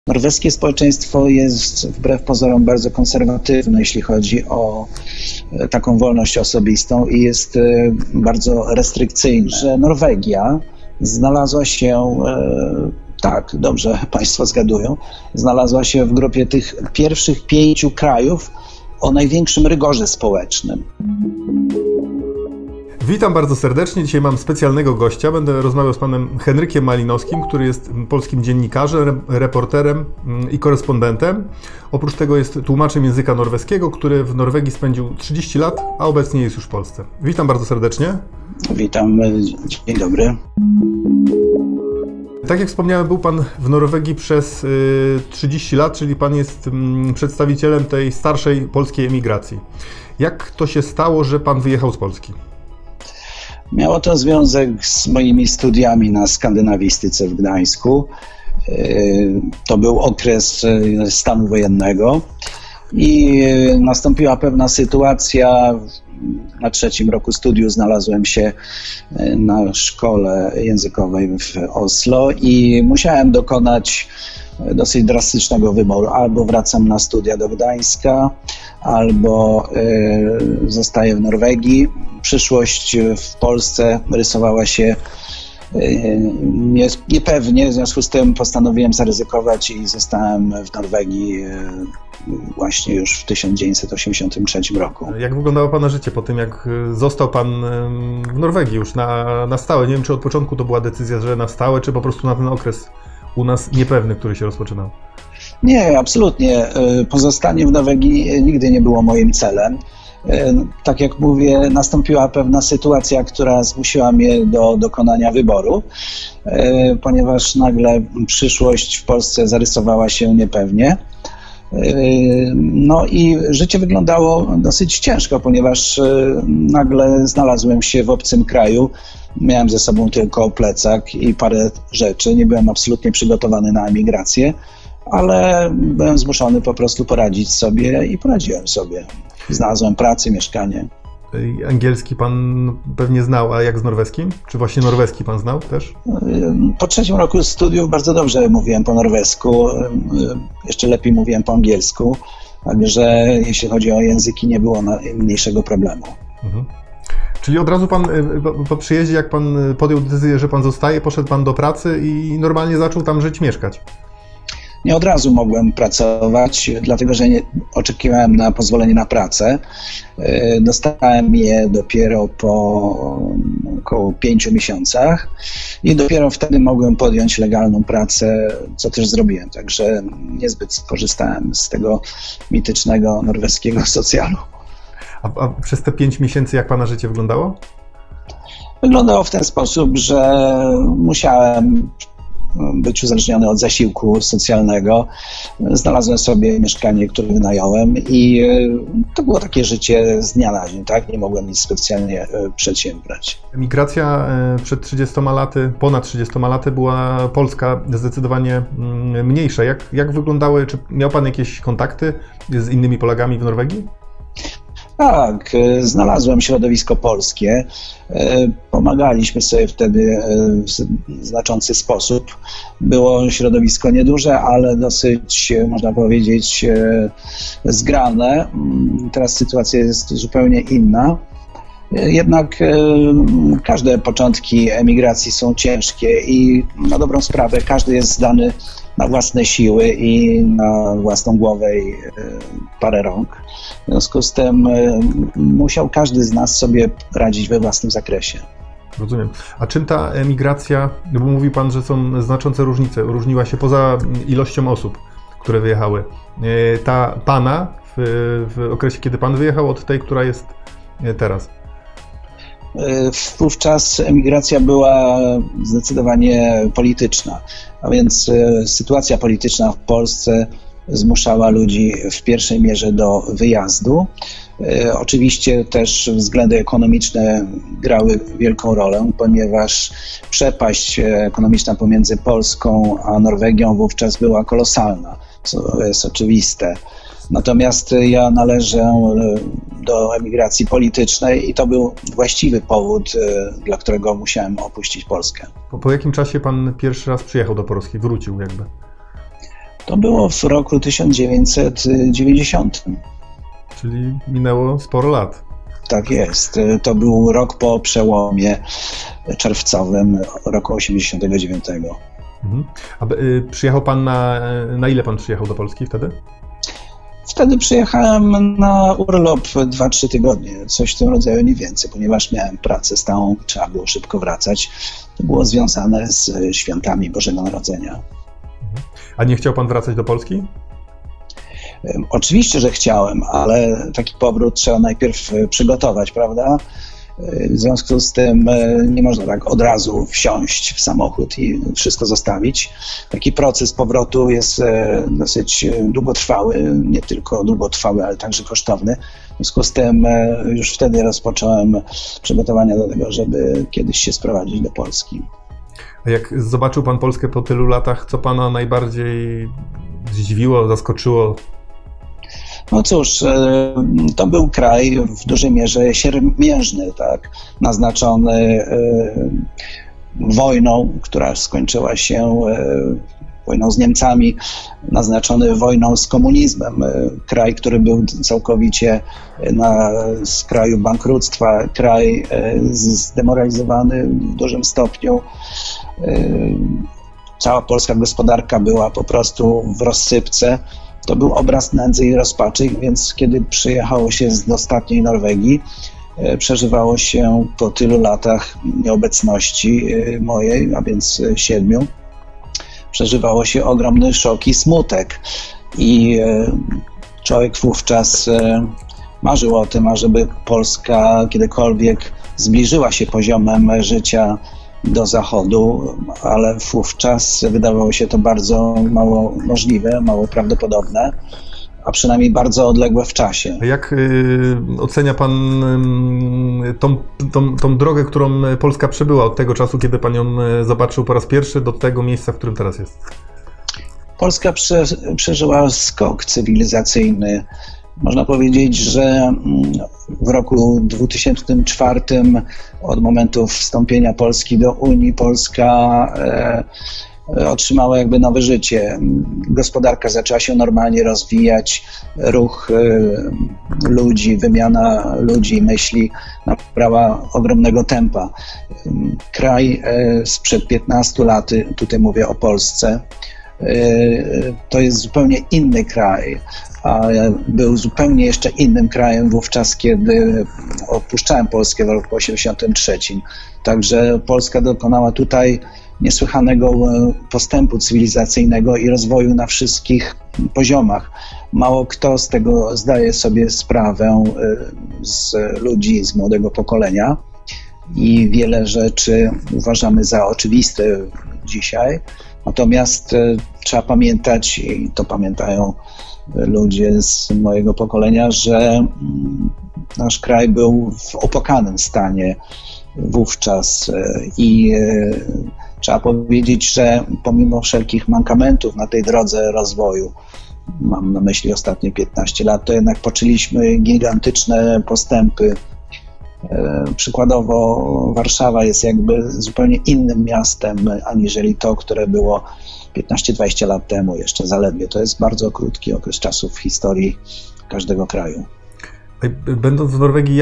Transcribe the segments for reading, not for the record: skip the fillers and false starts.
Norweskie społeczeństwo jest wbrew pozorom bardzo konserwatywne, jeśli chodzi o taką wolność osobistą i jest bardzo restrykcyjne. Że Norwegia znalazła się, tak, dobrze Państwo zgadują, znalazła się w grupie tych pierwszych 5 krajów o największym rygorze społecznym. Witam bardzo serdecznie. Dzisiaj mam specjalnego gościa. Będę rozmawiał z panem Henrykiem Malinowskim, który jest polskim dziennikarzem, reporterem i korespondentem. Oprócz tego jest tłumaczem języka norweskiego, który w Norwegii spędził 30 lat, a obecnie jest już w Polsce. Witam bardzo serdecznie. Witam, dzień dobry. Tak jak wspomniałem, był pan w Norwegii przez 30 lat, czyli pan jest przedstawicielem tej starszej polskiej emigracji. Jak to się stało, że pan wyjechał z Polski? Miało to związek z moimi studiami na skandynawistyce w Gdańsku. To był okres stanu wojennego i nastąpiła pewna sytuacja. Na 3. roku studiów znalazłem się na szkole językowej w Oslo i musiałem dokonać dosyć drastycznego wyboru. Albo wracam na studia do Gdańska, albo zostaję w Norwegii. Przyszłość w Polsce rysowała się niepewnie, w związku z tym postanowiłem zaryzykować i zostałem w Norwegii właśnie już w 1983 roku. Jak wyglądało pana życie po tym, jak został pan w Norwegii już na stałe? Nie wiem, czy od początku to była decyzja, że na stałe, czy po prostu na ten okres u nas niepewny, który się rozpoczynał? Nie, absolutnie. Pozostanie w Norwegii nigdy nie było moim celem. Tak jak mówię, nastąpiła pewna sytuacja, która zmusiła mnie do dokonania wyboru, ponieważ nagle przyszłość w Polsce zarysowała się niepewnie. No i życie wyglądało dosyć ciężko, ponieważ nagle znalazłem się w obcym kraju. Miałem ze sobą tylko plecak i parę rzeczy. Nie byłem absolutnie przygotowany na emigrację, ale byłem zmuszony po prostu poradzić sobie i poradziłem sobie. Znalazłem pracę, mieszkanie. Angielski pan pewnie znał, a jak z norweskim? Czy właśnie norweski pan znał też? Po 3. roku studiów bardzo dobrze mówiłem po norwesku, jeszcze lepiej mówiłem po angielsku, także jeśli chodzi o języki, nie było najmniejszego problemu. Mhm. Czyli od razu pan po przyjeździe, jak pan podjął decyzję, że pan zostaje, poszedł pan do pracy i normalnie zaczął tam żyć, mieszkać? Nie od razu mogłem pracować, dlatego że nie oczekiwałem na pozwolenie na pracę. Dostałem je dopiero po około 5 miesiącach i dopiero wtedy mogłem podjąć legalną pracę, co też zrobiłem. Także niezbyt skorzystałem z tego mitycznego norweskiego socjalu. A przez te 5 miesięcy jak pana życie wyglądało? Wyglądało w ten sposób, że musiałem być uzależniony od zasiłku socjalnego. Znalazłem sobie mieszkanie, które wynająłem i to było takie życie z dnia na dzień, tak? Nie mogłem nic specjalnie przedsiębrać. Emigracja przed 30 laty, ponad 30 laty była Polska zdecydowanie mniejsza. Jak wyglądały, czy miał pan jakieś kontakty z innymi Polakami w Norwegii? Tak, znalazłem środowisko polskie. Pomagaliśmy sobie wtedy w znaczący sposób. Było środowisko nieduże, ale dosyć, można powiedzieć, zgrane. Teraz sytuacja jest zupełnie inna. Jednak każde początki emigracji są ciężkie i na dobrą sprawę każdy jest zdany na własne siły i na własną głowę i parę rąk. W związku z tym musiał każdy z nas sobie radzić we własnym zakresie. Rozumiem. A czym ta emigracja, bo mówił pan, że są znaczące różnice, różniła się poza ilością osób, które wyjechały. Ta pana w okresie, kiedy pan wyjechał, od tej, która jest teraz? Wówczas emigracja była zdecydowanie polityczna, a więc sytuacja polityczna w Polsce zmuszała ludzi w pierwszej mierze do wyjazdu. Oczywiście też względy ekonomiczne grały wielką rolę, ponieważ przepaść ekonomiczna pomiędzy Polską a Norwegią wówczas była kolosalna, co jest oczywiste. Natomiast ja należę do emigracji politycznej i to był właściwy powód, dla którego musiałem opuścić Polskę. Po jakim czasie pan pierwszy raz przyjechał do Polski, wrócił jakby? To było w roku 1990. Czyli minęło sporo lat. Tak jest. To był rok po przełomie czerwcowym roku 89. A przyjechał pan na ile pan przyjechał do Polski wtedy? Wtedy przyjechałem na urlop 2-3 tygodnie, coś w tym rodzaju, nie więcej, ponieważ miałem pracę stałą, trzeba było szybko wracać. To było związane z świętami Bożego Narodzenia. A nie chciał pan wracać do Polski? Oczywiście, że chciałem, ale taki powrót trzeba najpierw przygotować, prawda? W związku z tym nie można tak od razu wsiąść w samochód i wszystko zostawić. Taki proces powrotu jest dosyć długotrwały, nie tylko długotrwały, ale także kosztowny. W związku z tym już wtedy rozpocząłem przygotowania do tego, żeby kiedyś się sprowadzić do Polski. A jak zobaczył pan Polskę po tylu latach, co pana najbardziej zdziwiło, zaskoczyło? No cóż, to był kraj w dużej mierze siermiężny, tak, naznaczony wojną, która skończyła się wojną z Niemcami, naznaczony wojną z komunizmem. Kraj, który był całkowicie na skraju bankructwa, kraj zdemoralizowany w dużym stopniu. Cała polska gospodarka była po prostu w rozsypce. To był obraz nędzy i rozpaczy, więc kiedy przyjechało się do ostatniej Norwegii, przeżywało się po tylu latach nieobecności mojej, a więc 7, przeżywało się ogromny szok i smutek. I człowiek wówczas marzył o tym, ażeby Polska kiedykolwiek zbliżyła się poziomem życia do Zachodu, ale wówczas wydawało się to bardzo mało możliwe, mało prawdopodobne, a przynajmniej bardzo odległe w czasie. Jak ocenia pan tą drogę, którą Polska przebyła od tego czasu, kiedy pan ją zobaczył po raz pierwszy, do tego miejsca, w którym teraz jest? Polska przeżyła skok cywilizacyjny. Można powiedzieć, że w roku 2004, od momentu wstąpienia Polski do Unii, Polska otrzymała jakby nowe życie. Gospodarka zaczęła się normalnie rozwijać, ruch ludzi, wymiana ludzi i myśli nabrała ogromnego tempa. Kraj sprzed 15 lat, tutaj mówię o Polsce, to jest zupełnie inny kraj, a był zupełnie jeszcze innym krajem wówczas, kiedy opuszczałem Polskę w roku 1983. Także Polska dokonała tutaj niesłychanego postępu cywilizacyjnego i rozwoju na wszystkich poziomach. Mało kto z tego zdaje sobie sprawę z ludzi, z młodego pokolenia i wiele rzeczy uważamy za oczywiste dzisiaj. Natomiast trzeba pamiętać, i to pamiętają ludzie z mojego pokolenia, że nasz kraj był w opłakanym stanie wówczas i trzeba powiedzieć, że pomimo wszelkich mankamentów na tej drodze rozwoju, mam na myśli ostatnie 15 lat, to jednak poczęliśmy gigantyczne postępy. Przykładowo Warszawa jest jakby zupełnie innym miastem, aniżeli to, które było 15-20 lat temu, jeszcze zaledwie. To jest bardzo krótki okres czasu w historii każdego kraju. Będąc w Norwegii,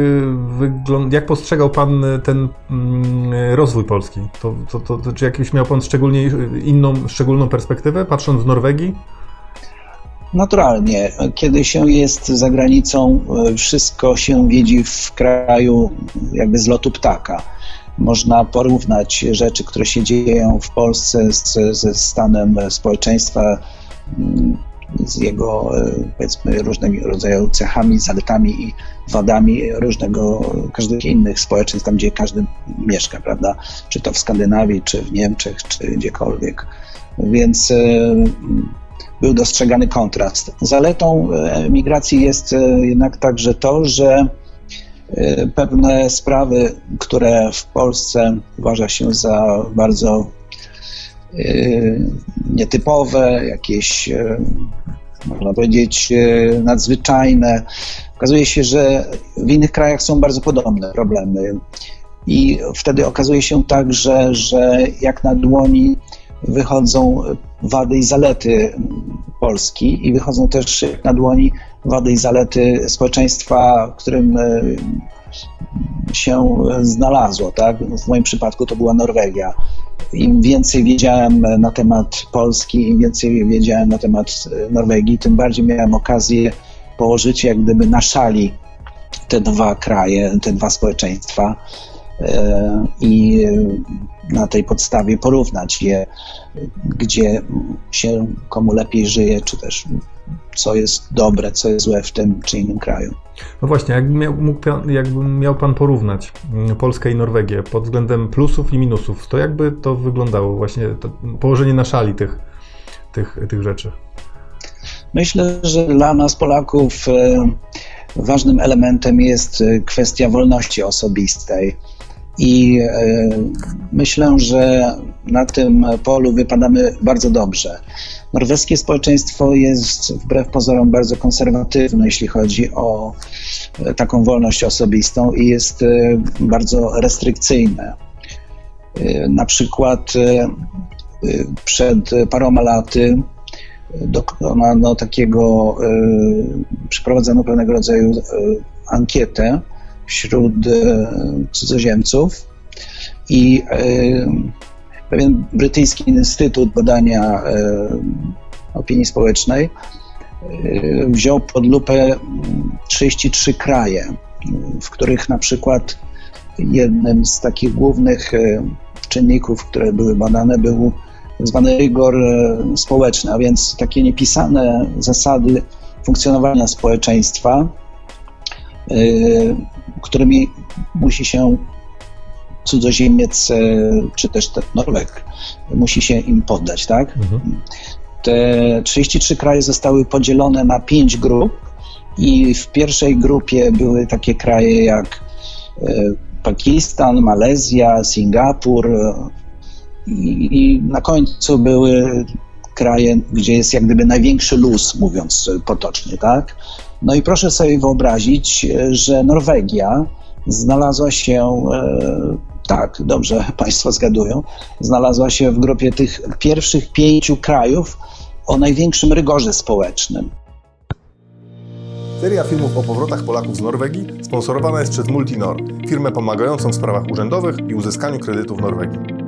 jak postrzegał pan ten rozwój Polski? Czy jakąś miał pan szczególną perspektywę, patrząc z Norwegii? Naturalnie. Kiedy się jest za granicą, wszystko się widzi w kraju jakby z lotu ptaka. Można porównać rzeczy, które się dzieją w Polsce ze stanem społeczeństwa, z jego, powiedzmy, różnego rodzaju cechami, zaletami i wadami każdych innych społeczeństw, tam gdzie każdy mieszka, prawda? Czy to w Skandynawii, czy w Niemczech, czy gdziekolwiek. Więc był dostrzegany kontrast. Zaletą emigracji jest jednak także to, że pewne sprawy, które w Polsce uważa się za bardzo nietypowe, jakieś, można powiedzieć, nadzwyczajne, okazuje się, że w innych krajach są bardzo podobne problemy. I wtedy okazuje się także, że jak na dłoni wychodzą wady i zalety Polski i wychodzą też na dłoni wady i zalety społeczeństwa, w którym się znalazło, tak? W moim przypadku to była Norwegia. Im więcej wiedziałem na temat Polski, im więcej wiedziałem na temat Norwegii, tym bardziej miałem okazję położyć jak gdyby na szali te dwa kraje, te dwa społeczeństwa i na tej podstawie porównać je, gdzie się komu lepiej żyje, czy też co jest dobre, co jest złe w tym czy innym kraju. No właśnie, jakby miał Pan porównać Polskę i Norwegię pod względem plusów i minusów, to jakby to wyglądało właśnie, to położenie na szali tych rzeczy? Myślę, że dla nas Polaków ważnym elementem jest kwestia wolności osobistej i myślę, że na tym polu wypadamy bardzo dobrze. Norweskie społeczeństwo jest wbrew pozorom bardzo konserwatywne, jeśli chodzi o taką wolność osobistą i jest bardzo restrykcyjne. Na przykład przed paroma laty przeprowadzono pewnego rodzaju ankietę wśród cudzoziemców i pewien brytyjski Instytut Badania Opinii Społecznej wziął pod lupę 33 kraje, w których na przykład jednym z takich głównych czynników, które były badane, był tzw. rygor społeczny, a więc takie niepisane zasady funkcjonowania społeczeństwa, którymi musi się cudzoziemiec, czy też Norweg, musi się im poddać, tak? Te 33 kraje zostały podzielone na 5 grup i w pierwszej grupie były takie kraje jak Pakistan, Malezja, Singapur i na końcu były kraje, gdzie jest jak gdyby największy luz, mówiąc potocznie, tak? No i proszę sobie wyobrazić, że Norwegia znalazła się, tak, dobrze Państwo zgadują, znalazła się w grupie tych pierwszych 5 krajów o największym rygorze społecznym. Seria filmów o powrotach Polaków z Norwegii sponsorowana jest przez Multinor, firmę pomagającą w sprawach urzędowych i uzyskaniu kredytu w Norwegii.